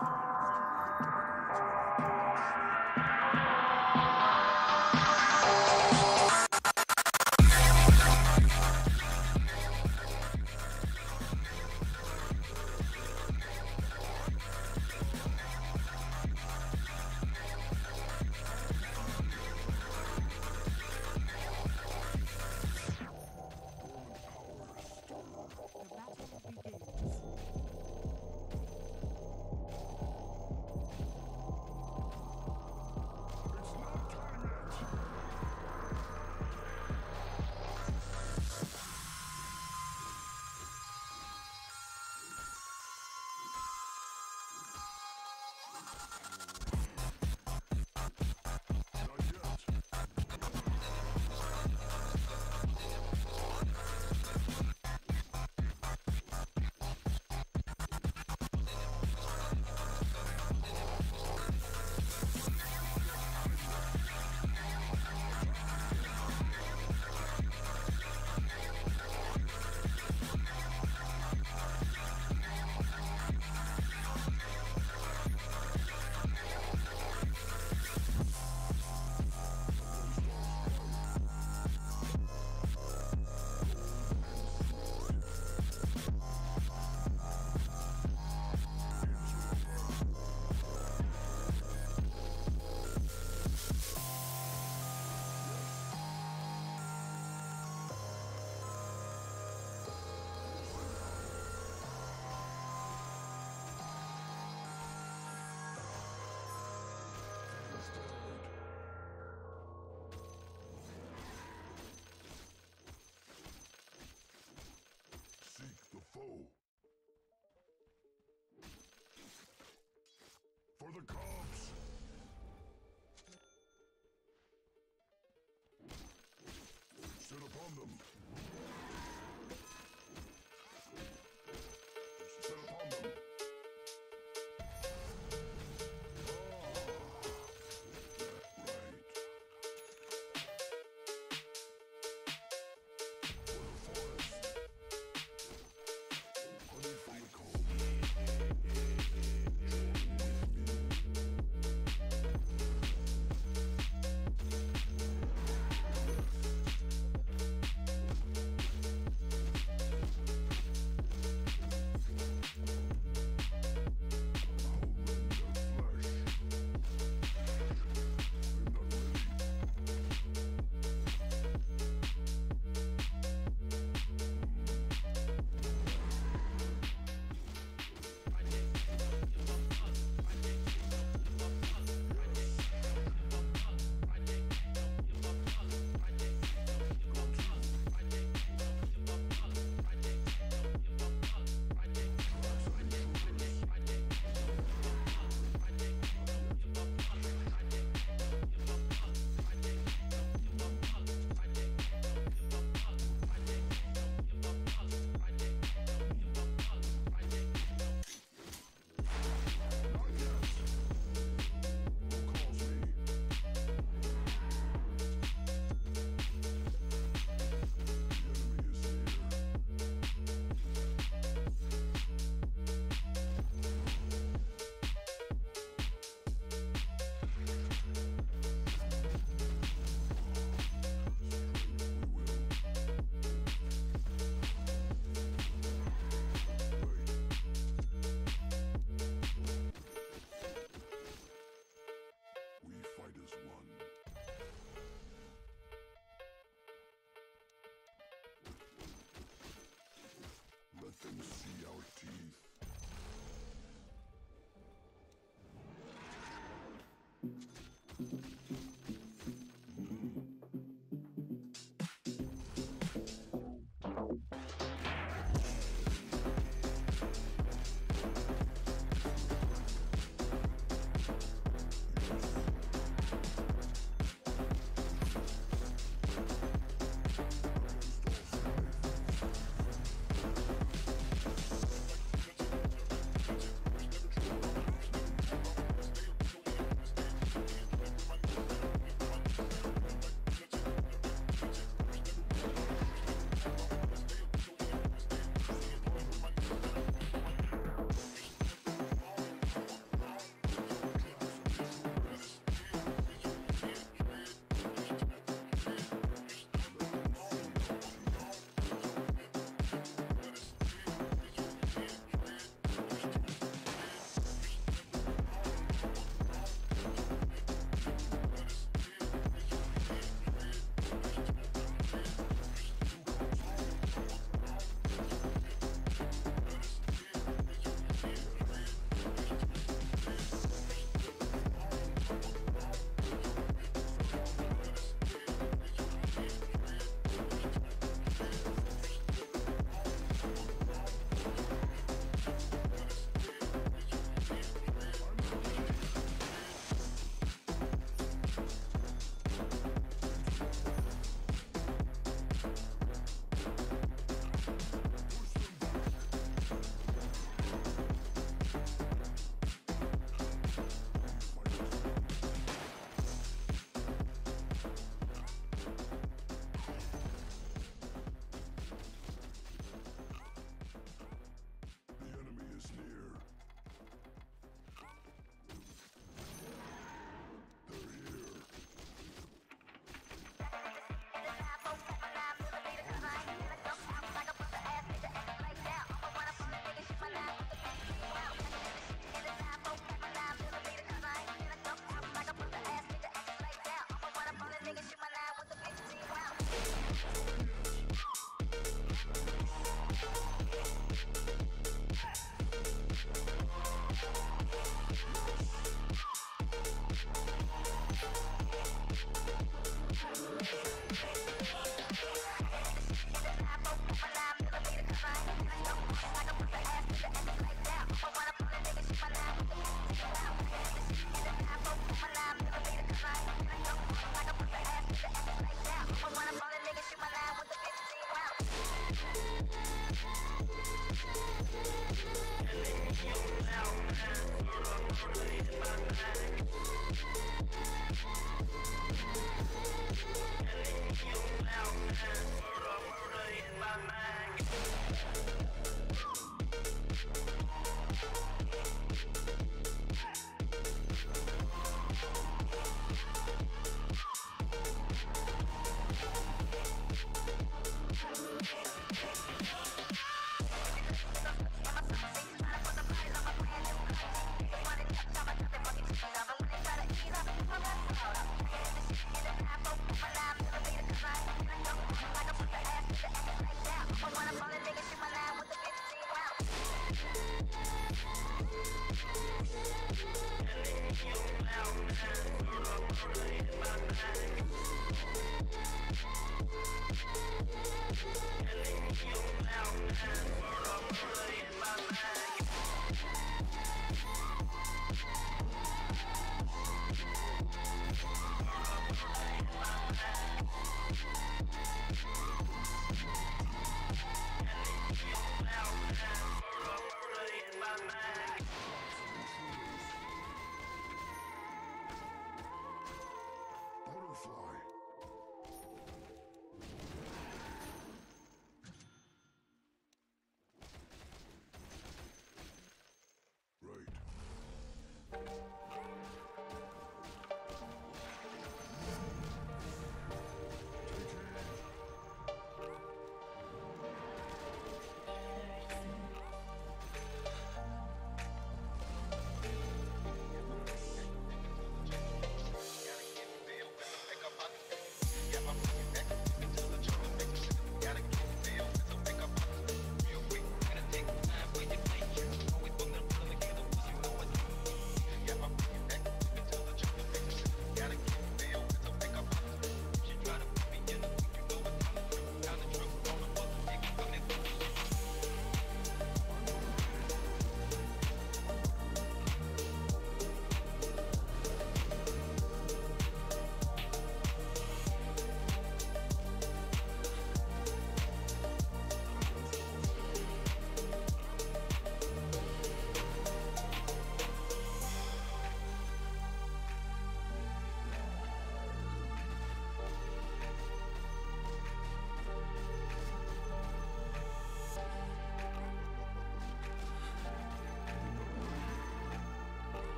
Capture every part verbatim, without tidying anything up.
For the cops! Sit upon them! Sit upon them!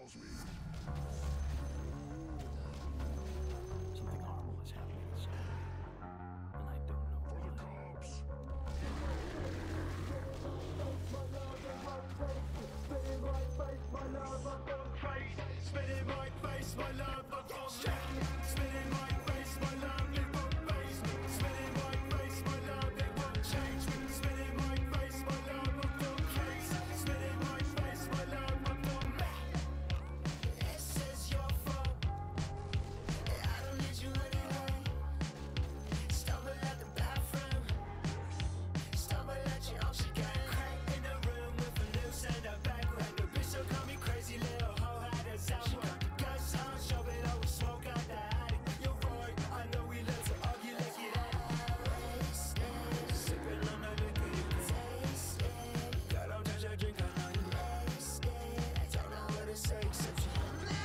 calls me. Something horrible is happening inside me, and I don't know For the why. cops. Spinning my face, my love, I'm gone crazy. Spinning my face, my love, I'm gone crazy. Spinning my face, my love, it won't face me. Spinning my face, my love, it won't change me. Spinning my face, my love, I'm gone crazy. Spinning my face, my love, I'm gone mad. This is your fault. I don't need you anyway. Stumble at the bathroom. Stumble at your arms again. Crack in the room with a noose and a bag. Like a bitch, so call me crazy little hoe. Had us out. She got the guts on, shove it over, smoke out the attic. You're right, I know we love to argue like it ain't. Sipping on the liquor, you can taste it. God, don't touch that drink, I know you laced it. I don't know what to say except you.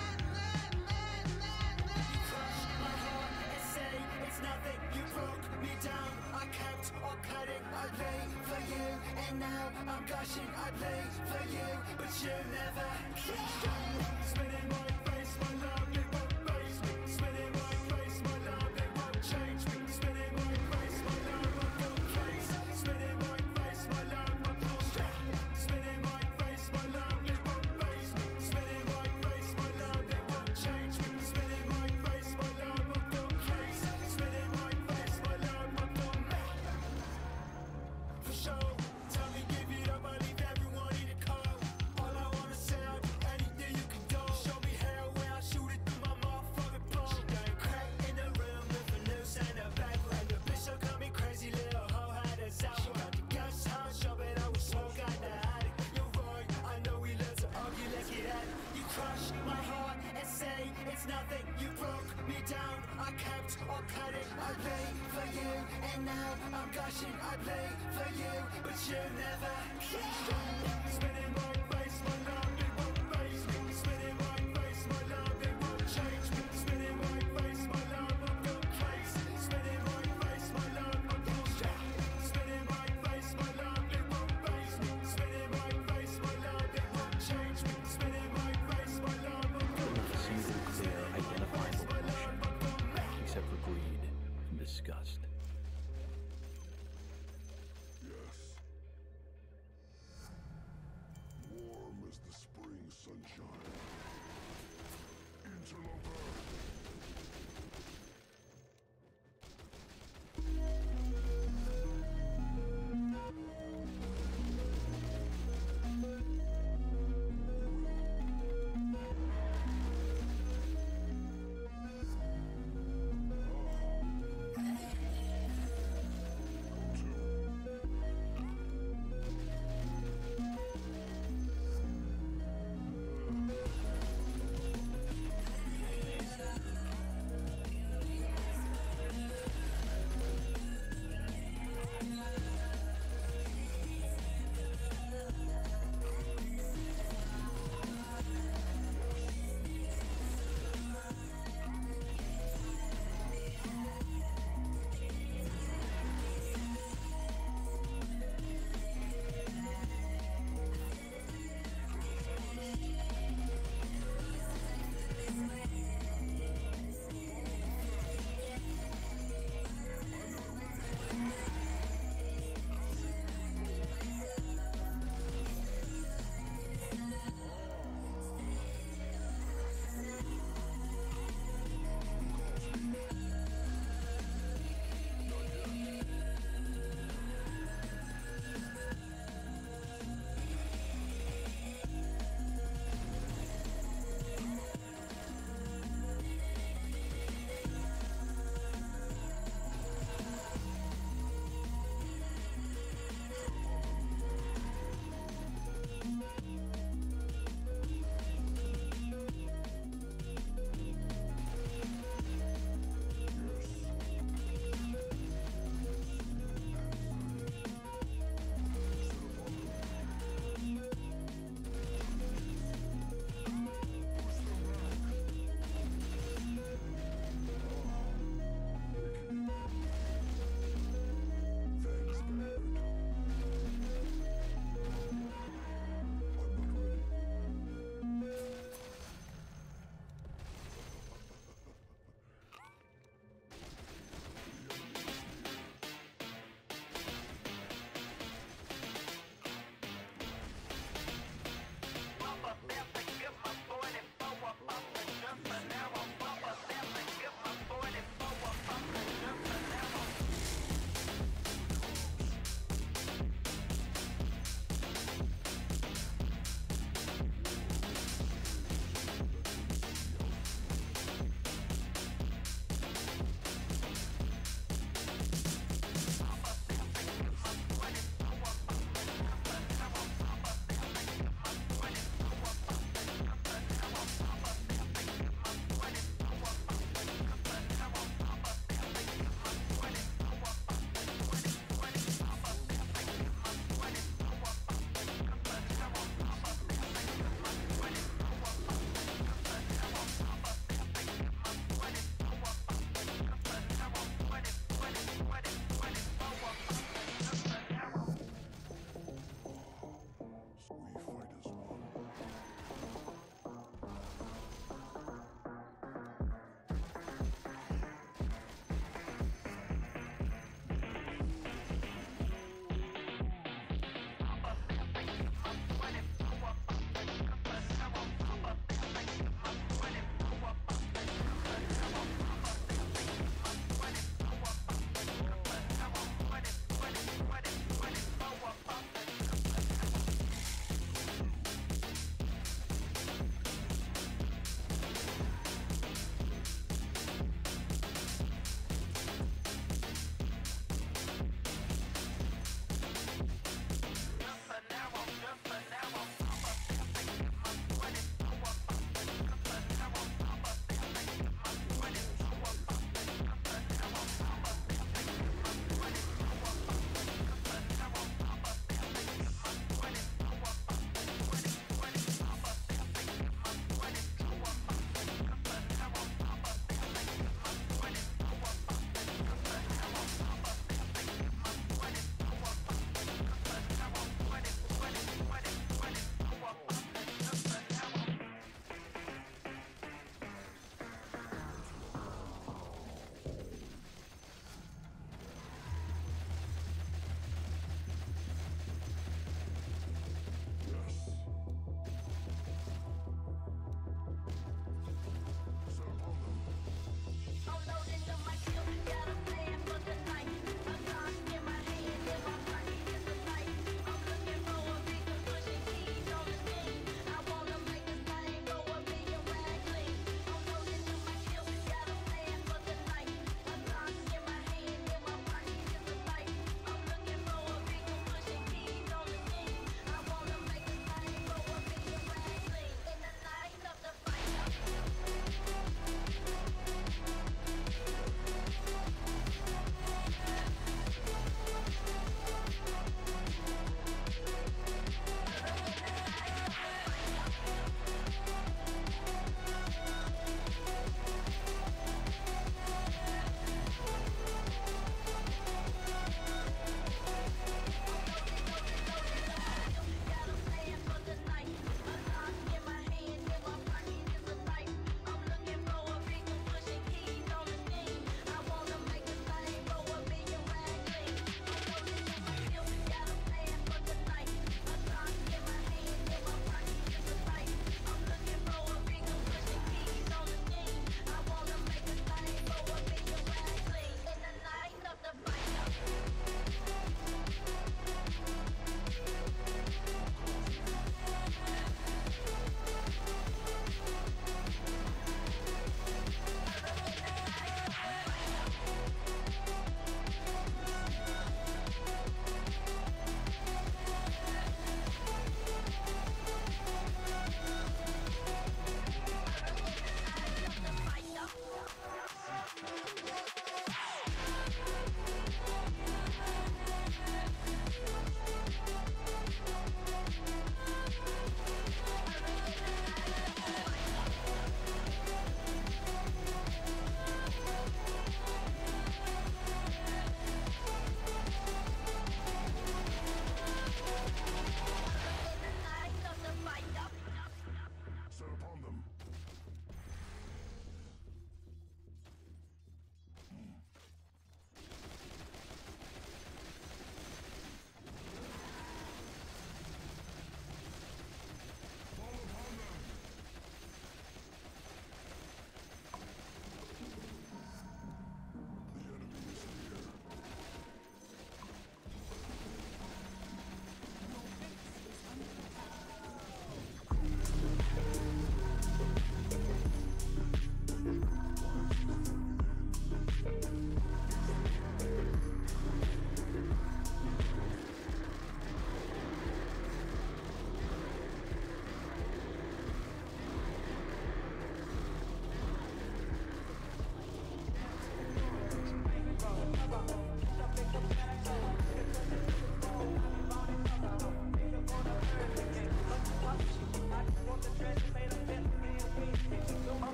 You crushed my heart and say it's nothing. You broke me down. I kept on cutting. I played for you, and now I'm gushing. I played for you, but you never. Spinning my face, my love, it won't face me. Spinning my face, my love, it won't change me. Spinning my face, my love, I'm gone crazy. Spinning my face, my love, I'm gone crazy. Spinning my face, my love, it won't face me. Spinning my face, my love, it won't change me. Spinning my face, my love, I'm gone crazy. Spinning my face, my love, I'm gone mad. For sure, tell me give it up, I leave everyone in the cold. All I wanna say, I'll do anything you can do. Show me hell where I shoot it through my motherfucking bone. She got a crack in the room with a noose and a back. Like a bitch, so call me crazy little hoe, had us out. She got the guts, huh? Shove it out with smoke out the attic. You're right, I know we love to argue, let's get at it. You crushed my heart and say it's nothing. You broke me down, I kept on cutting. I played for you, and now I'm gushing. I played for you, but you never. Spinning my face, my love, it won't face me. Spinning my face, my love, it won't change me. Spinning my face, my love, I'm gone crazy. Spinning my face, my love, I'm gone crazy. Spinning my face, my love, it won't face me. Spinning my face, my love, it won't change me. Spinning my face, my love, I'm gone There's a single clear, identifiable emotion, mad. except for greed and disgust. Yes. Warm as the spring sunshine. Interloper.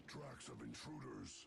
tracks of intruders.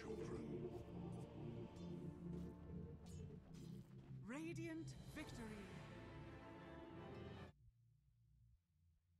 Radiant victory.